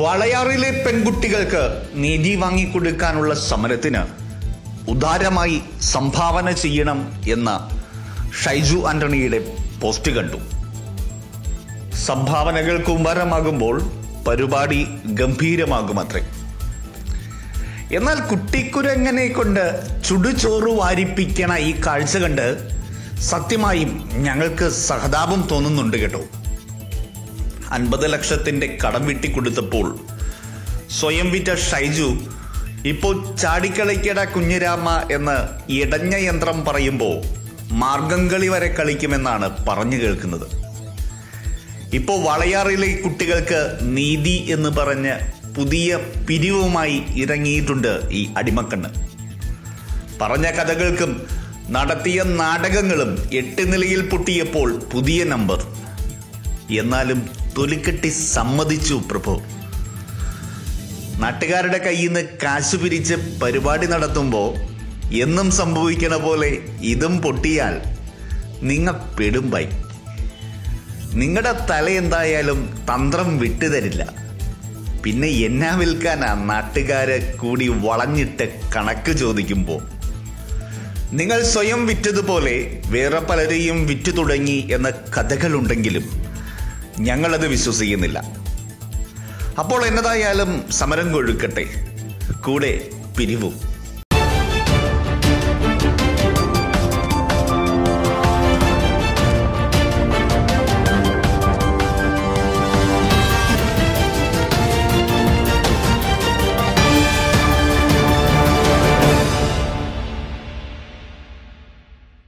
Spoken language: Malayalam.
വളയാറിലെ പെൺകുട്ടികൾക്ക് നീതി വാങ്ങിക്കൊടുക്കാനുള്ള സമരത്തിന് ഉദാരമായി സംഭാവന ചെയ്യണം എന്ന ഷൈജു ആന്റണിയുടെ പോസ്റ്റ് കണ്ടു. സംഭാവനകൾ കൂമ്പാരമാകുമ്പോൾ പരിപാടി ഗംഭീരമാകുമത്രേ. എന്നാൽ കുട്ടിക്കുരങ്ങനെ കൊണ്ട് ചുടുചോറ് വാരിപ്പിക്കണ ഈ കാഴ്ച കണ്ട് സത്യമായും ഞങ്ങൾക്ക് സഹതാപം തോന്നുന്നുണ്ട് കേട്ടോ. 50 ലക്ഷത്തിന്റെ കടം വെട്ടിക്കൊടുത്തപ്പോൾ സ്വയം വിറ്റ ഷൈജു ഇപ്പോൾ ചാടിക്കളിക്കട കുഞ്ഞിരാമ എന്ന് ഇടഞ്ഞ യന്ത്രം പറയുമ്പോൾ മാർഗംകളി വരെ കളിക്കുമെന്നാണ് പറഞ്ഞു കേൾക്കുന്നത്. ഇപ്പോൾ വളയാറിലെ കുട്ടികൾക്ക് നീതി എന്ന് പറഞ്ഞ് പുതിയ പിരിവുമായി ഇറങ്ങിയിട്ടുണ്ട് ഈ അടിമക്കണ്ണ്. പറഞ്ഞ കഥകൾക്കും നടത്തിയ നാടകങ്ങളും 8 നിലയിൽ പൊട്ടിയപ്പോൾ പുതിയ നമ്പർ. എന്നാലും തൊലിക്കെട്ടി സമ്മതിച്ചു പ്രഭു. നാട്ടുകാരുടെ കയ്യിൽ നിന്ന് കാശ് പിരിച്ച് പരിപാടി നടത്തുമ്പോൾ എന്നും സംഭവിക്കണ പോലെ ഇതും പൊട്ടിയാൽ നിങ്ങൾ പെടുംബൈ. നിങ്ങളുടെ തല എന്തായാലും തന്ത്രം വിട്ടുതരില്ല. പിന്നെ എന്നാ വിൽക്കാനാ നാട്ടുകാരെ കൂടി വളഞ്ഞിട്ട് കണക്ക് ചോദിക്കുമ്പോൾ. നിങ്ങൾ സ്വയം വിറ്റതുപോലെ വേറെ പലരെയും വിറ്റു തുടങ്ങി എന്ന കഥകളുണ്ടെങ്കിലും ഞങ്ങളത് വിശ്വസിക്കുന്നില്ല. അപ്പോൾ എന്നതായാലും സമരം കൊഴുക്കട്ടെ, കൂടെ പിരിവും.